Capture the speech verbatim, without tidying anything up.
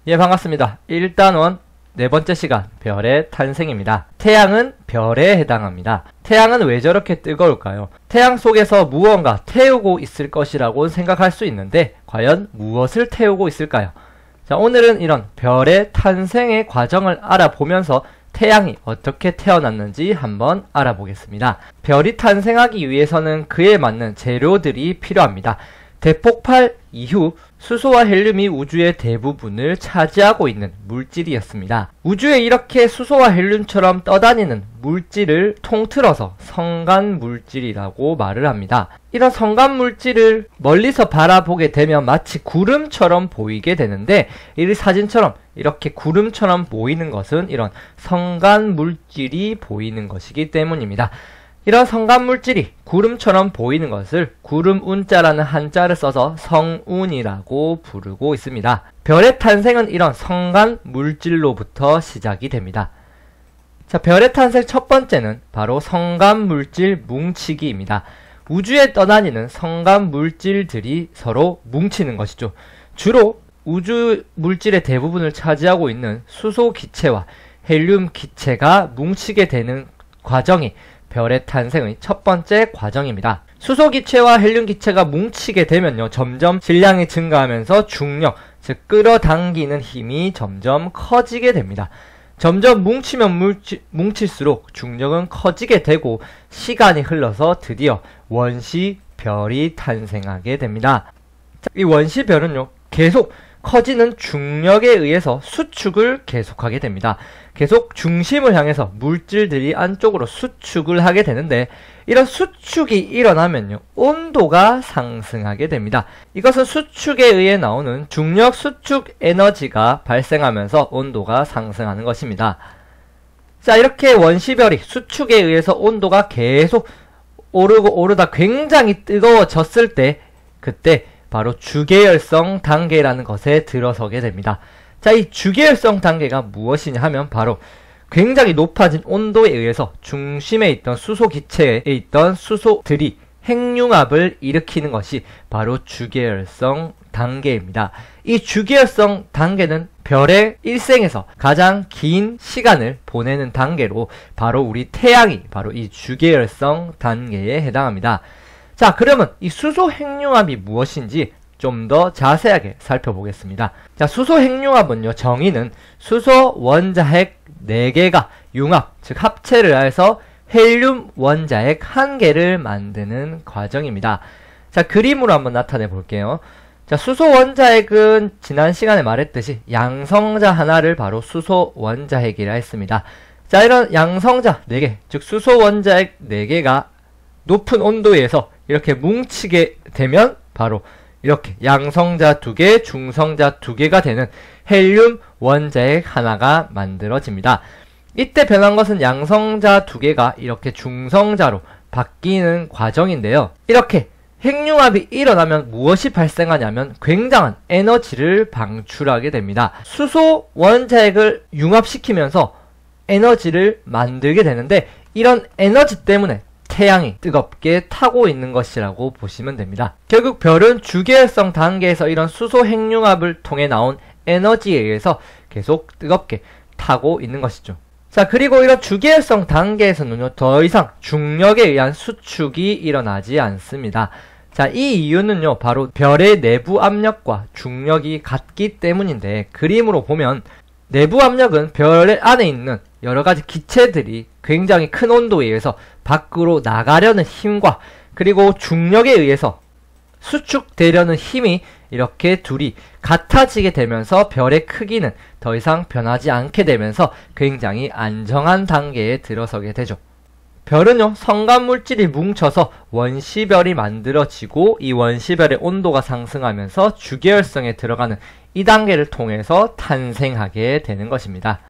예, 반갑습니다. 일 단원 네 번째 시간 별의 탄생입니다. 태양은 별에 해당합니다. 태양은 왜 저렇게 뜨거울까요? 태양 속에서 무언가 태우고 있을 것이라고 생각할 수 있는데 과연 무엇을 태우고 있을까요? 자, 오늘은 이런 별의 탄생의 과정을 알아보면서 태양이 어떻게 태어났는지 한번 알아보겠습니다. 별이 탄생하기 위해서는 그에 맞는 재료들이 필요합니다. 대폭발 이후 수소와 헬륨이 우주의 대부분을 차지하고 있는 물질이었습니다. 우주에 이렇게 수소와 헬륨처럼 떠다니는 물질을 통틀어서 성간 물질이라고 말을 합니다. 이런 성간 물질을 멀리서 바라보게 되면 마치 구름처럼 보이게 되는데, 이 사진처럼 이렇게 구름처럼 보이는 것은 이런 성간 물질이 보이는 것이기 때문입니다. 이런 성간 물질이 구름처럼 보이는 것을 구름운자라는 한자를 써서 성운이라고 부르고 있습니다. 별의 탄생은 이런 성간 물질로부터 시작이 됩니다. 자, 별의 탄생 첫 번째는 바로 성간 물질 뭉치기입니다. 우주에 떠다니는 성간 물질들이 서로 뭉치는 것이죠. 주로 우주 물질의 대부분을 차지하고 있는 수소 기체와 헬륨 기체가 뭉치게 되는 과정이 별의 탄생의 첫 번째 과정입니다. 수소 기체와 헬륨 기체가 뭉치게 되면요, 점점 질량이 증가하면서 중력, 즉 끌어당기는 힘이 점점 커지게 됩니다. 점점 뭉치면 뭉치, 뭉칠수록 중력은 커지게 되고 시간이 흘러서 드디어 원시별이 탄생하게 됩니다. 자, 이 원시별은요, 계속 커지는 중력에 의해서 수축을 계속하게 됩니다. 계속 중심을 향해서 물질들이 안쪽으로 수축을 하게 되는데, 이런 수축이 일어나면요, 온도가 상승하게 됩니다. 이것은 수축에 의해 나오는 중력 수축 에너지가 발생하면서 온도가 상승하는 것입니다. 자, 이렇게 원시별이 수축에 의해서 온도가 계속 오르고 오르다 굉장히 뜨거워졌을 때, 그때 바로 주계열성 단계라는 것에 들어서게 됩니다. 자, 이 주계열성 단계가 무엇이냐 하면 바로 굉장히 높아진 온도에 의해서 중심에 있던 수소 기체에 있던 수소들이 핵융합을 일으키는 것이 바로 주계열성 단계입니다. 이 주계열성 단계는 별의 일생에서 가장 긴 시간을 보내는 단계로 바로 우리 태양이 바로 이 주계열성 단계에 해당합니다. 자, 그러면 이 수소 핵융합이 무엇인지 좀 더 자세하게 살펴보겠습니다. 자, 수소 핵융합은요, 정의는 수소 원자핵 네 개가 융합, 즉 합체를 해서 헬륨 원자핵 한 개를 만드는 과정입니다. 자, 그림으로 한번 나타내 볼게요. 자, 수소 원자핵은 지난 시간에 말했듯이 양성자 하나를 바로 수소 원자핵이라 했습니다. 자, 이런 양성자 네 개, 즉 수소 원자핵 네 개가 높은 온도에서 이렇게 뭉치게 되면 바로 이렇게 양성자 두 개, 중성자 두 개가 되는 헬륨 원자핵 하나가 만들어집니다. 이때 변한 것은 양성자 두 개가 이렇게 중성자로 바뀌는 과정인데요. 이렇게 핵융합이 일어나면 무엇이 발생하냐면 굉장한 에너지를 방출하게 됩니다. 수소 원자핵을 융합시키면서 에너지를 만들게 되는데, 이런 에너지 때문에 태양이 뜨겁게 타고 있는 것이라고 보시면 됩니다. 결국 별은 주계열성 단계에서 이런 수소 핵융합을 통해 나온 에너지에 의해서 계속 뜨겁게 타고 있는 것이죠. 자, 그리고 이런 주계열성 단계에서는요, 더 이상 중력에 의한 수축이 일어나지 않습니다. 자, 이 이유는요, 바로 별의 내부 압력과 중력이 같기 때문인데, 그림으로 보면 내부 압력은 별 안에 있는 여러가지 기체들이 굉장히 큰 온도에 의해서 밖으로 나가려는 힘과, 그리고 중력에 의해서 수축되려는 힘이 이렇게 둘이 같아지게 되면서 별의 크기는 더 이상 변하지 않게 되면서 굉장히 안정한 단계에 들어서게 되죠. 별은요, 성간 물질이 뭉쳐서 원시별이 만들어지고, 이 원시별의 온도가 상승하면서 주계열성에 들어가는 이 단계를 통해서 탄생하게 되는 것입니다.